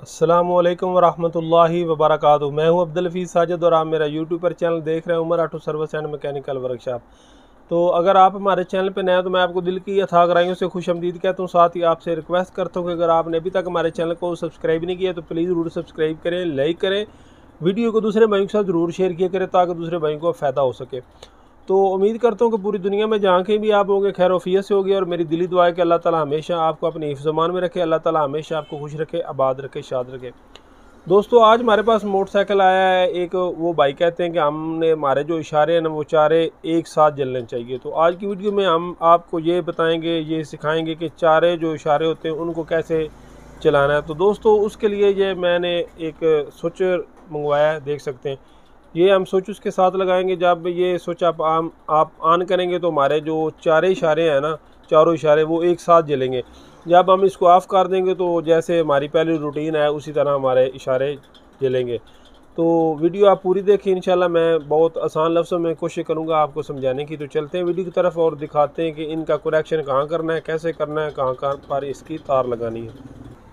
अस्सलामुअलैकुम वरहमतुल्लाहि वबरकातुहू। मैं हूं अब्दुल हफीज़ साजिद और आप मेरा यूट्यूब पर चैनल देख रहे हैं Umar auto service and mechanical workshop. तो अगर आप हमारे चैनल पर नए हैं तो मैं आपको दिल की अथाह गहराइयों से खुशअमदीद कहता हूं। साथ ही आपसे रिक्वेस्ट करता हूं कि अगर आपने अभी तक हमारे चैनल को सब्सक्राइब नहीं किया तो प्लीज़ ज़रूर सब्सक्राइब करें, लाइक करें, वीडियो को दूसरे भाइयों के साथ ज़रूर शेयर किया करें ताकि दूसरे भाइयों को फ़ायदा हो सके। तो उम्मीद करता हूँ कि पूरी दुनिया में जहाँ कहीं भी आप होंगे खैर वफ़ियत से होगी और मेरी दिली दुआ है कि अल्लाह ताला हमेशा आपको अपनी हिफ्ज़-ए-मान में रखे, अल्लाह ताला हमेशा आपको खुश रखे, आबाद रखे, शाद रखे। दोस्तों आज हमारे पास मोटरसाइकिल आया है एक, वो भाई कहते हैं कि हमने हमारे जो इशारे हैं ना वो चारे एक साथ जलने चाहिए। तो आज की वीडियो में हम आपको ये बताएंगे, ये सिखाएंगे कि चारे जो इशारे होते हैं उनको कैसे चलाना है। तो दोस्तों उसके लिए ये मैंने एक स्विच मंगवाया है, देख सकते हैं। ये हम स्विच उसके साथ लगाएंगे। जब ये स्विच आप ऑन करेंगे तो हमारे जो चारे इशारे हैं ना, चारों इशारे वो एक साथ जलेंगे। जब हम इसको ऑफ़ कर देंगे तो जैसे हमारी पहली रूटीन है उसी तरह हमारे इशारे जलेंगे। तो वीडियो आप पूरी देखिए, इंशाल्लाह मैं बहुत आसान लफ्ज़ों में कोशिश करूंगा आपको समझाने की। तो चलते हैं वीडियो की तरफ और दिखाते हैं कि इनका कनेक्शन कहाँ करना है, कैसे करना है, कहाँ कहाँ पर इसकी तार लगानी है।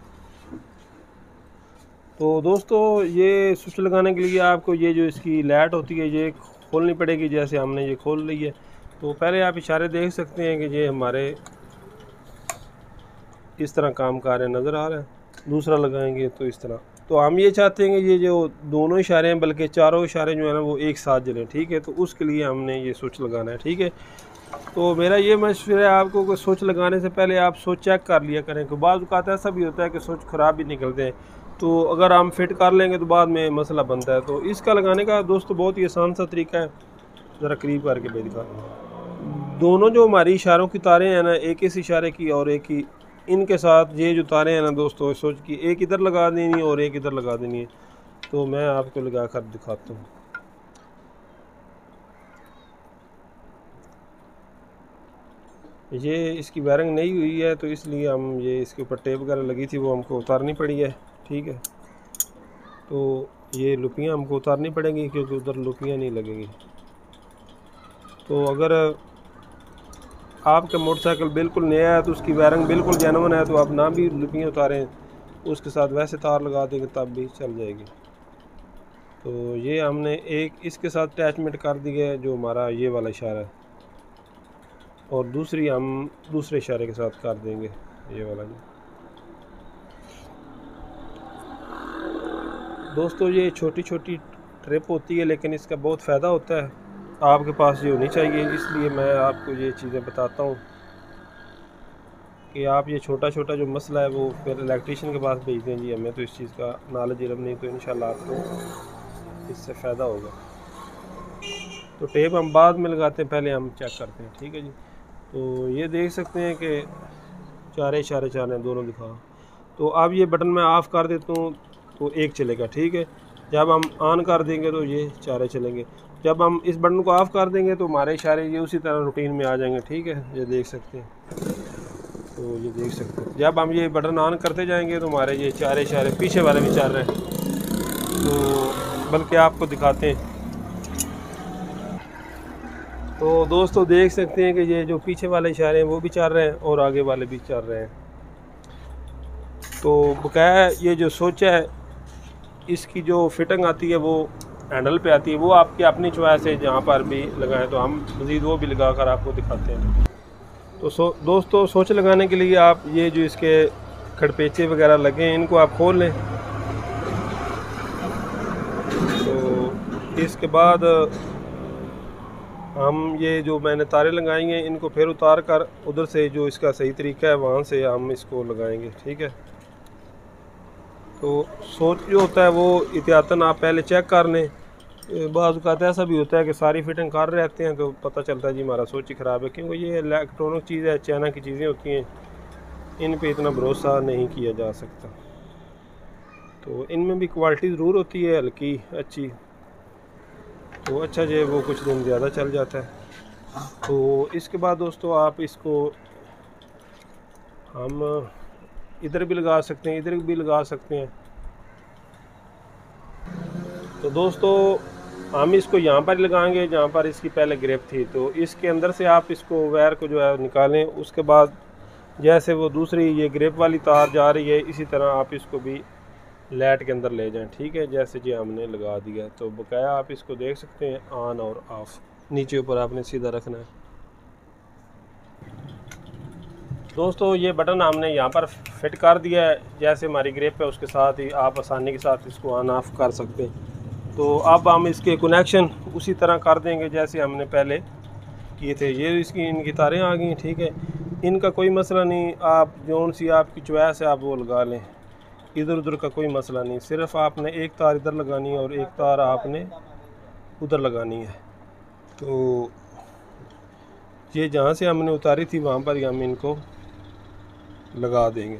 तो दोस्तों ये स्विच लगाने के लिए आपको ये जो इसकी लाइट होती है ये खोलनी पड़ेगी। जैसे हमने ये खोल ली है तो पहले आप इशारे देख सकते हैं कि ये हमारे इस तरह काम कर रहे हैं, नज़र आ रहा है। दूसरा लगाएंगे तो इस तरह। तो हम ये चाहते हैं कि ये जो दोनों इशारे हैं बल्कि चारों इशारे जो है ना वो एक साथ जलें, ठीक है। तो उसके लिए हमने ये स्विच लगाना है, ठीक है। तो मेरा ये मशवरा है आपको कि स्विच लगाने से पहले आप स्विच चेक कर लिया करें कि बाज़ औक़ात ऐसा भी होता है कि स्विच ख़राब भी निकलते हैं। तो अगर हम फिट कर लेंगे तो बाद में मसला बनता है। तो इसका लगाने का दोस्तों बहुत ही आसान सा तरीका है, ज़रा करीब करके भेज दिखा। दोनों जो हमारी इशारों की तारें हैं ना, एक इस इशारे की और एक ही, इनके साथ ये जो तारें हैं ना दोस्तों, स्विच की एक इधर लगा देनी है और एक इधर लगा देनी है। तो मैं आपको लगा कर दिखाता हूँ। ये इसकी वायरिंग नहीं हुई है तो इसलिए हम ये इसके ऊपर टेप वगैरह लगी थी वो हमको उतारनी पड़ी है, ठीक है। तो ये लुपियाँ हमको उतारनी पड़ेंगी क्योंकि उधर लुपियाँ नहीं लगेंगी। तो अगर आपका मोटरसाइकिल बिल्कुल नया है तो उसकी वायरिंग बिल्कुल जेन्युइन है तो आप ना भी लुपियाँ उतारें, उसके साथ वैसे तार लगा देंगे तब भी चल जाएगी। तो ये हमने एक इसके साथ अटैचमेंट कर दी है जो हमारा ये वाला इशारा है, और दूसरी हम दूसरे इशारे के साथ कर देंगे ये वाला जी। दोस्तों ये छोटी छोटी ट्रिप होती है लेकिन इसका बहुत फ़ायदा होता है, आपके पास ये होनी चाहिए। इसलिए मैं आपको ये चीज़ें बताता हूँ कि आप ये छोटा छोटा जो मसला है वो फिर इलेक्ट्रीशियन के पास भेज दें जी, हमें तो इस चीज़ का नॉलेज इल्म नहीं, तो इंशाल्लाह आपको इससे फ़ायदा होगा। तो टेप हम बाद में लगाते हैं, पहले हम चेक करते हैं, ठीक है जी। तो ये देख सकते हैं कि चारे इशारे चार हैं, दोनों दिखा। तो अब ये बटन मैं ऑफ़ कर देता हूँ तो एक चलेगा, ठीक है। जब हम ऑन कर देंगे तो ये चारे चलेंगे। जब हम इस बटन को ऑफ़ कर देंगे तो हमारे इशारे ये उसी तरह रूटीन में आ जाएंगे, ठीक है। ये देख सकते हैं, तो ये देख सकते हैं जब हम ये बटन ऑन करते जाएंगे तो हमारे ये चारे इशारे पीछे वाले भी चल रहे हैं। तो बल्कि आपको दिखाते हैं। तो दोस्तों देख सकते हैं कि ये जो पीछे वाले इशारे हैं वो भी चल रहे हैं और आगे वाले भी चल रहे हैं। तो बकाया ये जो स्विच है इसकी जो फिटिंग आती है वो हैंडल पे आती है, वो आपकी अपनी चॉइस है जहाँ पर भी लगाएं। तो हम मज़ीद वो भी लगा कर आपको दिखाते हैं। तो दोस्तों स्विच लगाने के लिए आप ये जो इसके खड़पेचे वगैरह लगे हैं इनको आप खोल लें। तो इसके बाद हम ये जो मैंने तारे लगाई हैं इनको फिर उतार कर उधर से जो इसका सही तरीका है वहाँ से हम इसको लगाएंगे, ठीक है। तो सोच जो होता है वो एहतियातन आप पहले चेक कर लें। बाज़ औक़ात ऐसा भी होता है कि सारी फिटिंग कर रहते हैं तो पता चलता है जी हमारा स्विच ही ख़राब है, क्योंकि ये इलेक्ट्रॉनिक चीज़ है, चाइना की चीज़ें होती हैं, इन पे इतना भरोसा नहीं किया जा सकता। तो इनमें भी क्वालिटी ज़रूर होती है हल्की अच्छी, तो अच्छा जो है वो कुछ दिन ज़्यादा चल जाता है। तो इसके बाद दोस्तों आप इसको हम इधर भी लगा सकते हैं, इधर भी लगा सकते हैं। तो दोस्तों हम इसको यहाँ पर लगाएंगे जहाँ पर इसकी पहले ग्रिप थी। तो इसके अंदर से आप इसको वायर को जो है निकालें, उसके बाद जैसे वो दूसरी ये ग्रिप वाली तार जा रही है इसी तरह आप इसको भी लाइट के अंदर ले जाएं। ठीक है, जैसे जी हमने लगा दिया तो बकाया आप इसको देख सकते हैं ऑन और ऑफ, नीचे ऊपर आपने सीधा रखना है। दोस्तों ये बटन हमने यहाँ पर फिट कर दिया है, जैसे हमारी ग्रिप है उसके साथ ही आप आसानी के साथ इसको ऑन ऑफ कर सकते हैं। तो अब हम इसके कनेक्शन उसी तरह कर देंगे जैसे हमने पहले किए थे। ये इसकी इनकी तारें आ गई, ठीक है, इनका कोई मसला नहीं, आप जौन सी आपकी चॉइस है आप वो लगा लें, इधर उधर का कोई मसला नहीं। सिर्फ आपने एक तार इधर लगानी है और एक तार आपने उधर लगानी है। तो ये जहाँ से हमने उतारी थी वहाँ पर ही हम इनको लगा देंगे।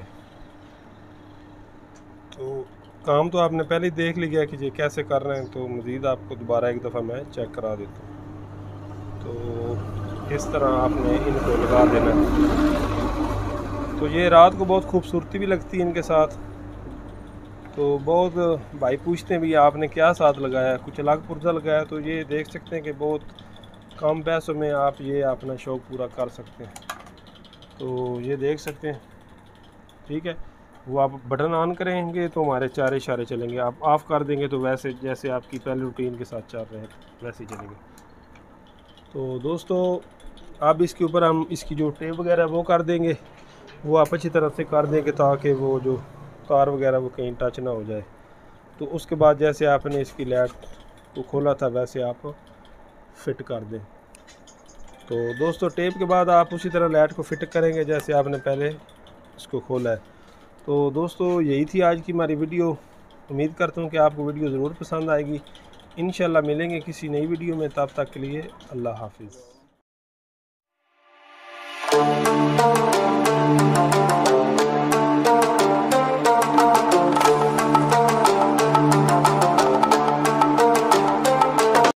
तो काम तो आपने पहले ही देख लिया कि ये कैसे कर रहे हैं, तो मज़ीद आपको दोबारा एक दफ़ा मैं चेक करा देता हूँ। तो इस तरह आपने इनको लगा देना है। तो ये रात को बहुत खूबसूरती भी लगती है इनके साथ। तो बहुत भाई पूछते हैं भी आपने क्या साथ लगाया, कुछ अलग पुर्जा लगाया, तो ये देख सकते हैं कि बहुत कम पैसों में आप ये अपना शौक़ पूरा कर सकते हैं। तो ये देख सकते हैं, ठीक है, वो आप बटन ऑन करेंगे तो हमारे चार इशारे चलेंगे, आप ऑफ़ कर देंगे तो वैसे जैसे आपकी पहले रूटीन के साथ चल रहे हैं वैसे ही चलेंगे। तो दोस्तों अब इसके ऊपर हम इसकी जो टेप वगैरह वो कर देंगे, वो आप अच्छी तरह से कर देंगे ताकि वो जो तार वगैरह वो कहीं टच ना हो जाए। तो उसके बाद जैसे आपने इसकी लाइट को खोला था वैसे आप फिट कर दें। तो दोस्तों टेप के बाद आप उसी तरह लाइट को फिट करेंगे जैसे आपने पहले इसको खोला है। तो दोस्तों यही थी आज की हमारी वीडियो। उम्मीद करता हूँ कि आपको वीडियो ज़रूर पसंद आएगी। इंशाल्लाह मिलेंगे किसी नई वीडियो में, तब तक के लिए अल्लाह हाफिज़।